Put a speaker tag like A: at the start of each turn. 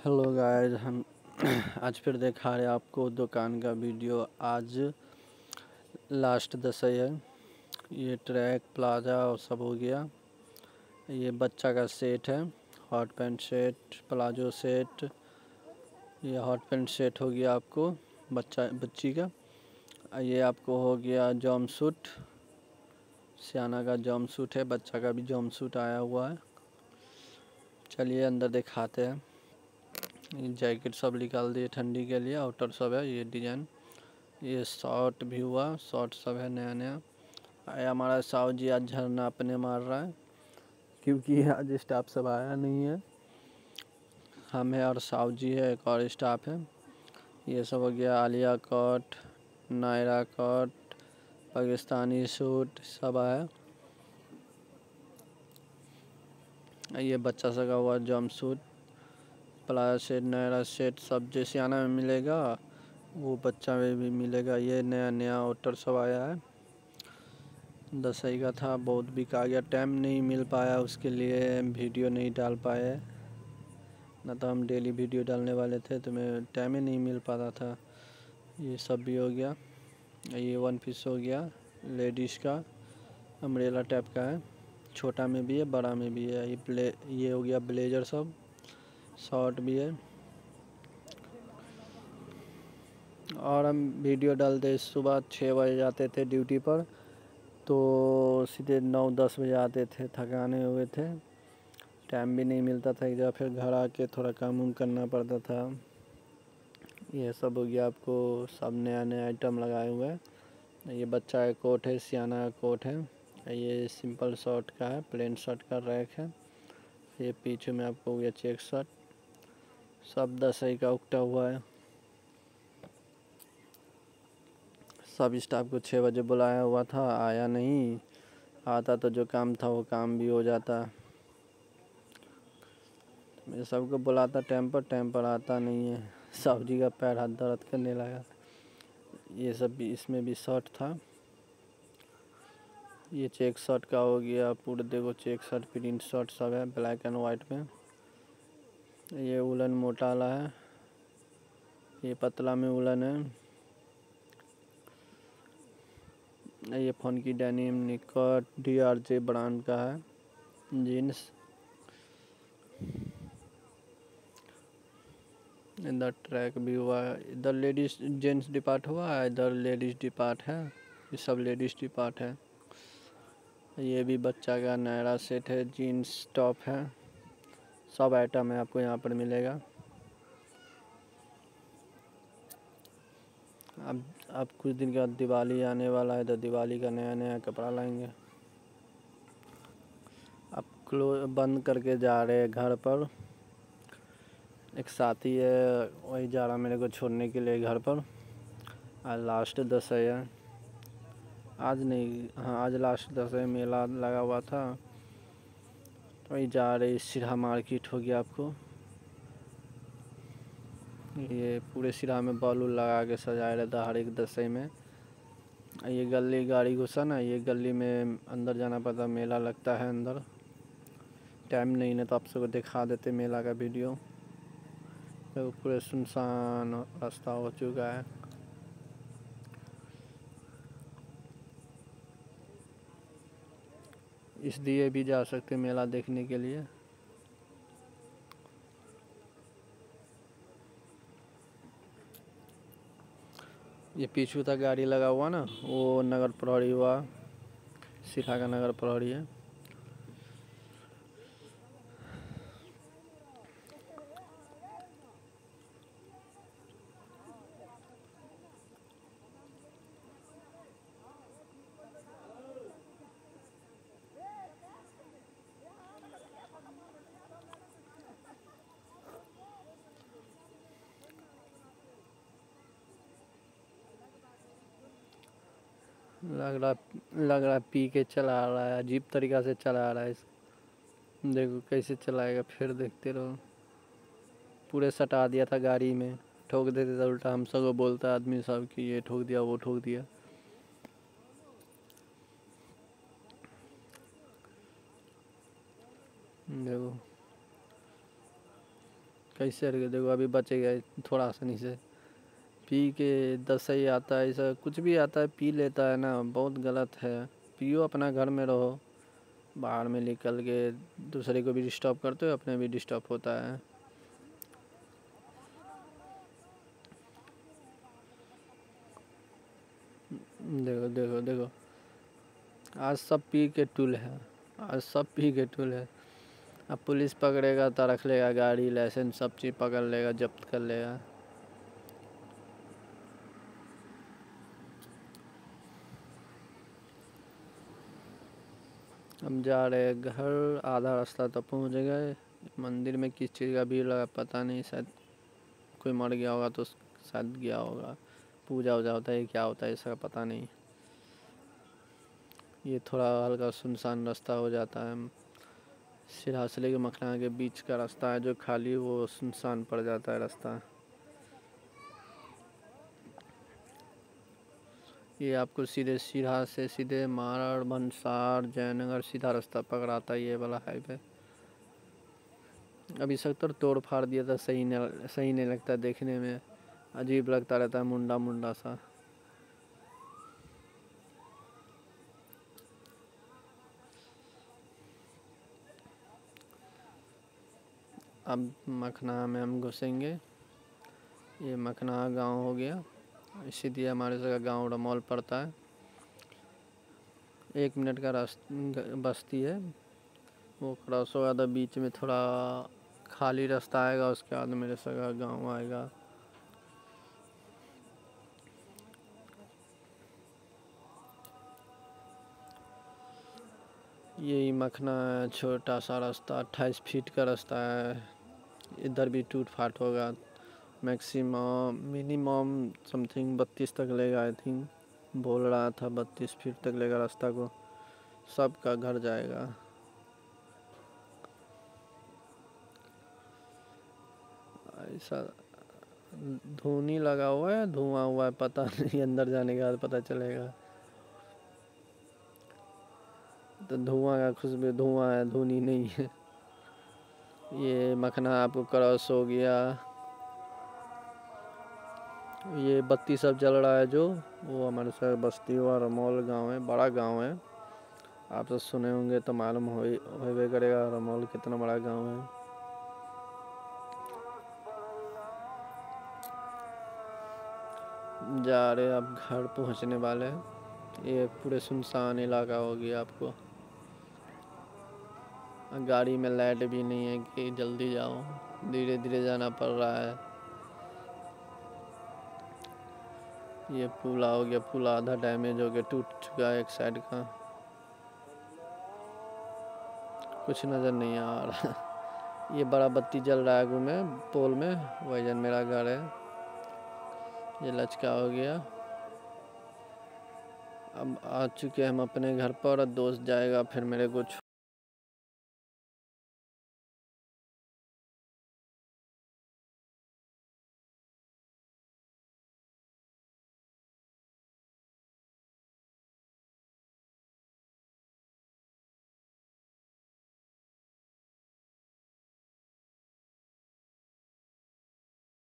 A: Hello guys, हम आज फिर दिखा रहे आपको दुकान का वीडियो। आज लास्ट दशई है। ये ट्रैक प्लाजा और सब हो गया। ये बच्चा का सेट है, hot pant set, palazzo set. ये हॉट पैंट सेट हो गया आपको बच्ची का। ये आपको हो गया जॉम सूट, सियाना का जॉम सूट है, बच्चा का भी जॉम सूट आया हुआ है। चलिए अंदर दिखाते हैं। ये जैकेट सब निकाल दिए ठंडी के लिए, आउटर सब है। ये डिजाइन, ये शॉर्ट भी हुआ, शॉर्ट सब है नया नया। हमारा साहु जी आज झरना अपने मार रहा है क्योंकि आज स्टाफ सब आया नहीं है। हम है और साहु जी है, एक और स्टाफ है। ये सब हो गया Alia cut, Naira cut, Pakistani suit सब है। ये बच्चा सा का हुआ jumpsuit, palazzo set, Naira set सब जैसे आना में मिलेगा वो बच्चा में भी मिलेगा। ये नया नया ऑर्डर सब आया है। दशई का था, बहुत बिका गया, टाइम नहीं मिल पाया, उसके लिए वीडियो नहीं डाल पाए। ना तो हम डेली वीडियो डालने वाले थे, तो मैं टाइम ही नहीं मिल पाता था। ये सब भी हो गया। ये वन पीस हो गया लेडीज़ का, अम्ब्रेला टाइप का है, छोटा में भी है बड़ा में भी है। ये हो गया ब्लेजर सब, शॉर्ट भी है। और हम वीडियो डालते सुबह 6 बजे जाते थे ड्यूटी पर, तो सीधे 9-10 बजे आते थे, थकाने हुए थे, टाइम भी नहीं मिलता था एक जगह, फिर घर आके थोड़ा काम उम करना पड़ता था। ये सब हो गया आपको, सब नया नया आइटम लगाए हुए हैं। ये बच्चा का कोट है, सियाना का कोट है। ये सिंपल शर्ट का है, प्लेन शर्ट का रैक है। ये पीछे में आपको हो गया चेक शर्ट, सब दशई का उगटा हुआ है। सब स्टाफ को 6 बजे बुलाया हुआ था, आया नहीं। आता तो जो काम था वो काम भी हो जाता। मैं सबको बुलाता टाइम पर आता नहीं है। साहु जी का पैर हाथ दर्द करने लगा। ये सब भी, इसमें भी शर्ट था। ये चेक शर्ट का हो गया, पूरे देखो चेक शर्ट, प्रिंट शर्ट सब है ब्लैक एंड वाइट में। ये उलन मोटा वाला है, ये पतला में उलन है। ये फोन की डेनिम निकट DRJ ब्रांड का है जीन्स। इधर ट्रैक भी हुआ है, इधर लेडीज जेंट्स डिपार्ट हुआ है, इधर लेडीज डिपार्ट है। ये सब लेडीज डिपार्ट है। ये भी बच्चा का नायरा सेट है, जीन्स टॉप है, सब आइटम है आपको यहाँ पर मिलेगा। अब कुछ दिन के बाद दिवाली आने वाला है, तो दिवाली का नया नया कपड़ा लाएंगे। अब बंद करके जा रहे हैं घर पर। एक साथी है, वही जा रहा मेरे को छोड़ने के लिए घर पर। आज लास्ट दशई है, आज नहीं, हाँ आज लास्ट दशई मेला लगा हुआ था, तो वही जा रहे। सिरहा मार्केट हो गया आपको। ये पूरे सिरहा में बॉल लगा के सजाया रहता हर एक दशई में। ये गली गाड़ी घुसा ना, ये गली में अंदर जाना पड़ता, मेला लगता है अंदर। टाइम नहीं है तो आप सबको दिखा देते मेला का वीडियो। तो पूरे सुनसान रास्ता हो चुका है। इसलिए भी जा सकते मेला देखने के लिए। ये पीछू तक गाड़ी लगा हुआ ना, वो नगर प्रहरी हुआ, सिरहा का नगर प्रहरी है। लग रहा पी के चला रहा है, अजीब तरीका से चला रहा है। देखो कैसे चलाएगा, फिर देखते रहो। पूरे सटा दिया था गाड़ी में, ठोक देते तो उल्टा हम सबको बोलता आदमी सब कि ये ठोक दिया वो ठोक दिया। देखो कैसे हट गया, देखो अभी बचे गए थोड़ा आसानी से। पी के दसई आता है, ऐसा कुछ भी आता है पी लेता है ना, बहुत गलत है। पियो, अपना घर में रहो, बाहर में निकल के दूसरे को भी डिस्टर्ब करते हो, अपने भी डिस्टर्ब होता है। देखो देखो देखो, आज सब पी के टूल है, आज सब पी के टूल है। अब पुलिस पकड़ेगा तो रख लेगा गाड़ी, लाइसेंस सब चीज़ पकड़ लेगा, जब्त कर लेगा। हम जा रहे हैं घर, आधा रास्ता तो पहुंच गए। मंदिर में किस चीज़ का भीड़ लगा पता नहीं, शायद कोई मर गया होगा तो शायद गया होगा, पूजा वूजा होता है, क्या होता है इसका पता नहीं। ये थोड़ा हल्का सुनसान रास्ता हो जाता है। सिरहा से लेके मखना के बीच का रास्ता है जो खाली, वो सुनसान पड़ जाता है रास्ता। ये आपको सीधे सिरहा से सीधे मारड़, भंसार, जयनगर सीधा रास्ता पकड़ाता है, ये वाला हाईवे। अभी सख्तर तोड़ फाड़ दिया था, सही नहीं लगता देखने में, अजीब लगता रहता है, मुंडा मुंडा सा। अब मखना में हम घुसेंगे। ये मखना गांव हो गया, सीधे हमारे से गांव रमौल पड़ता है। 1 मिनट का बस्ती है, वो क्रॉस होगा तो बीच में थोड़ा खाली रास्ता आएगा, उसके बाद मेरे सगा गांव आएगा। यही मखना है, छोटा सा रास्ता, 28 फीट का रास्ता है। इधर भी टूट फाट होगा, मैक्सिमम मिनिमम समथिंग 32 तक लेगा, आई थिंक बोल रहा था 32 फीट तक लेगा रास्ता को, सबका घर जाएगा। ऐसा धुनी लगा हुआ है, धुआं हुआ है, पता नहीं, अंदर जाने के बाद पता चलेगा। तो धुआं का खुशबू, धुआं है, धुनी नहीं है। ये मखना आपको क्रॉस हो गया। ये बत्ती सब जल रहा है जो, वो हमारे साथ बस्ती हुआ रमौल गांव है, बड़ा गांव है। आप तो सुने होंगे तो मालूम होवे करेगा रमौल कितना बड़ा गांव है। जा रहे अब घर पहुंचने वाले हैं। ये पूरे सुनसान इलाका हो गया आपको, गाड़ी में लाइट भी नहीं है कि जल्दी जाओ, धीरे धीरे जाना पड़ रहा है। ये पुला हो गया, पुला आधा डैमेज हो गया, टूट चुका है एक साइड का, कुछ नज़र नहीं आ रहा। ये बड़ा बत्ती जल रहा है में पोल में, वही जन मेरा घर है। ये लचका हो गया। अब आ चुके हम अपने घर पर, दोस्त जाएगा फिर मेरे को